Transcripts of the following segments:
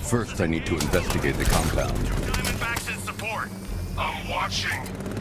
First, I need to investigate the compound. Diamondbacks in support. I'm watching.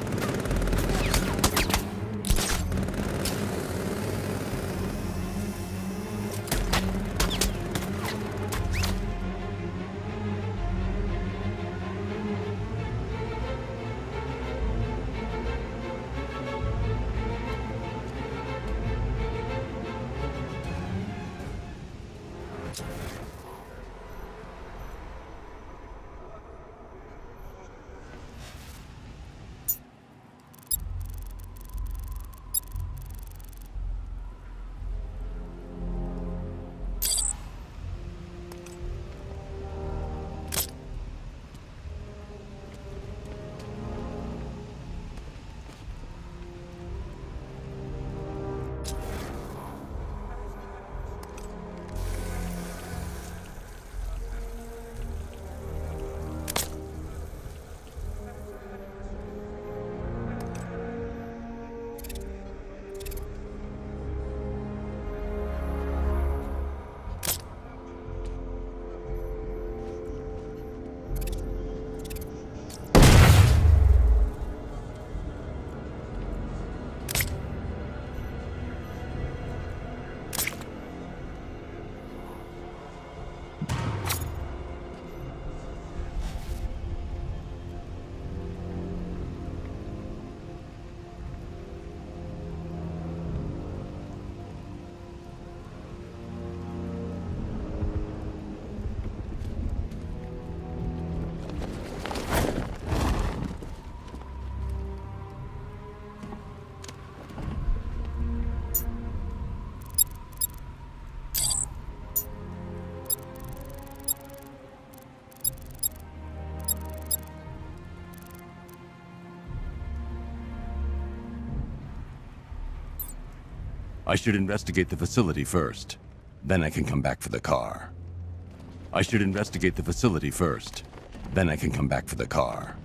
I should investigate the facility first. Then I can come back for the car. I should investigate the facility first. Then I can come back for the car.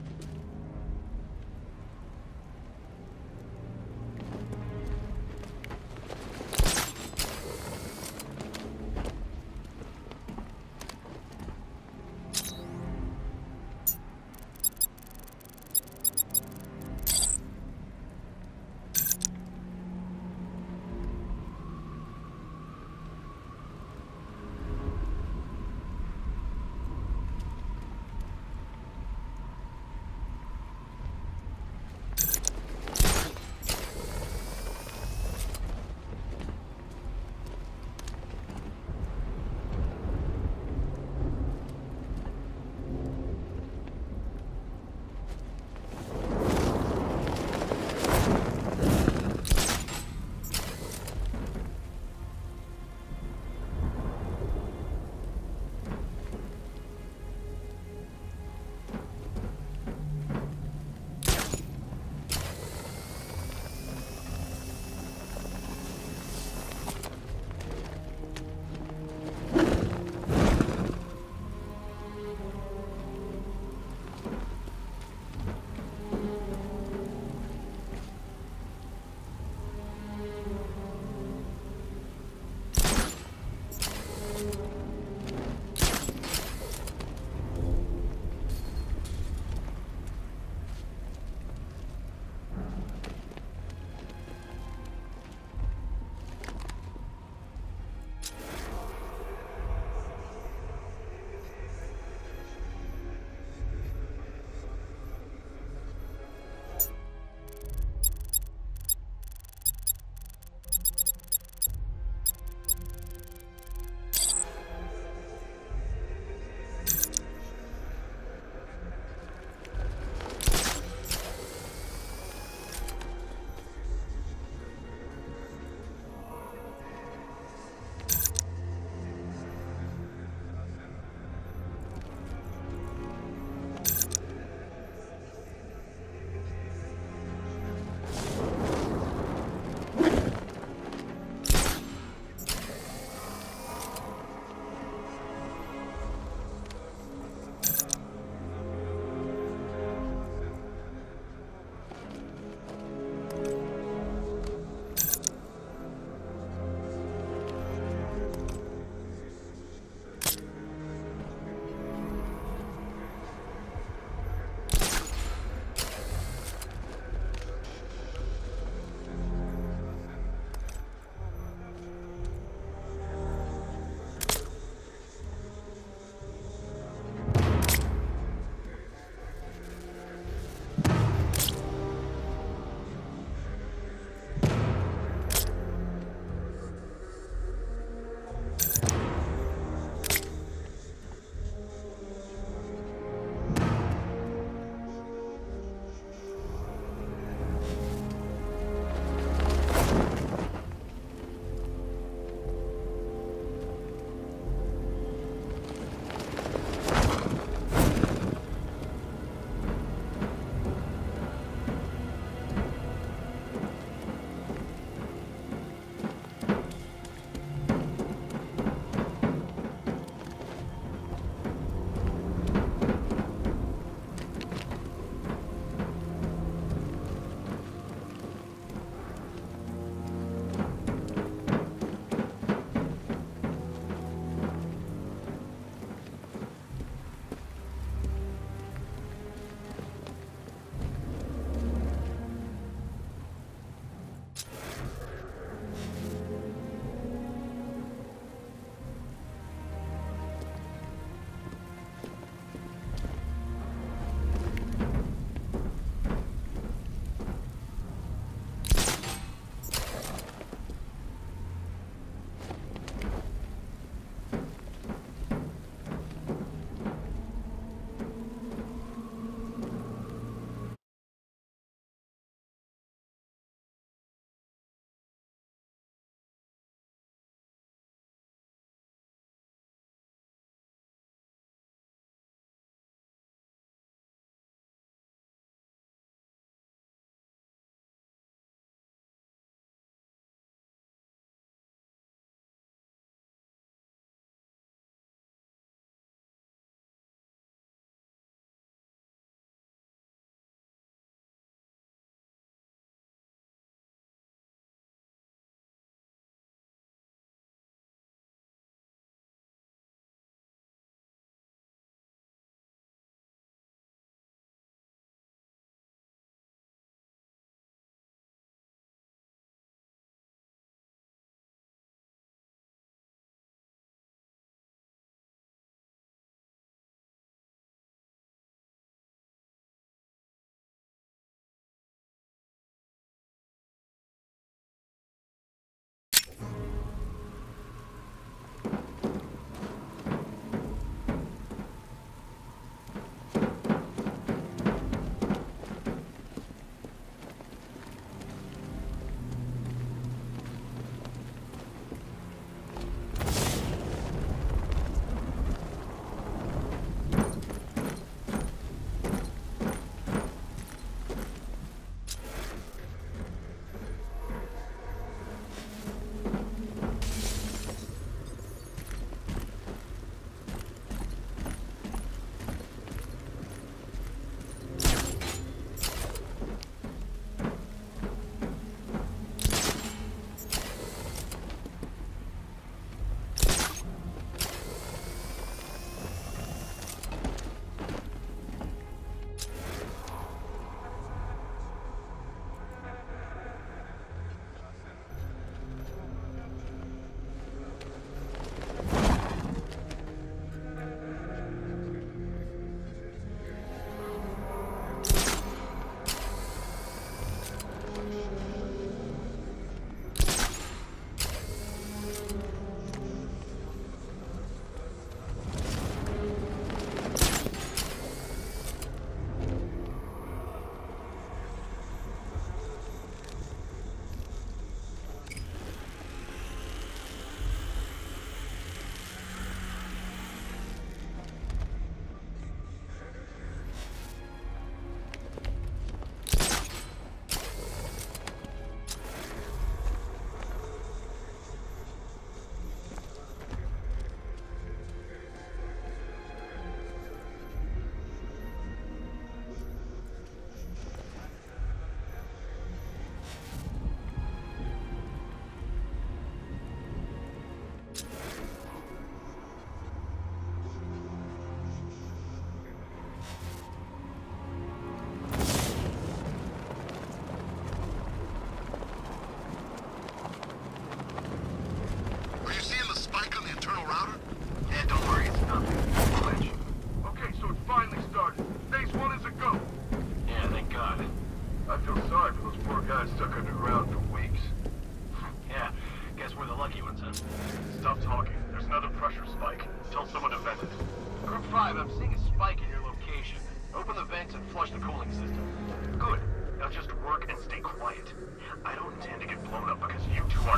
Stop talking. There's another pressure spike. Tell someone to vent it. Group 5, I'm seeing a spike in your location. Open the vents and flush the cooling system. Good. Now just work and stay quiet. I don't intend to get blown up because you two are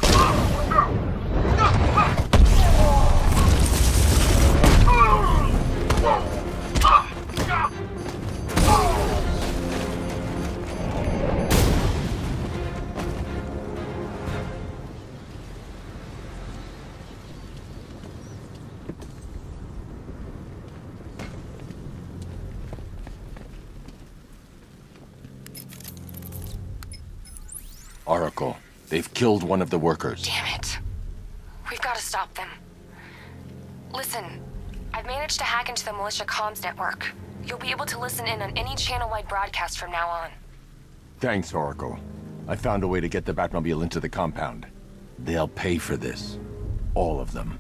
Oracle, they've killed one of the workers. Damn it. We've got to stop them. Listen, I've managed to hack into the militia comms network. You'll be able to listen in on any channel-wide broadcast from now on. Thanks, Oracle. I found a way to get the Batmobile into the compound. They'll pay for this. All of them.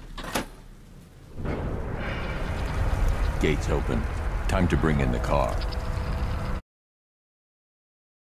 Gates open. Time to bring in the car.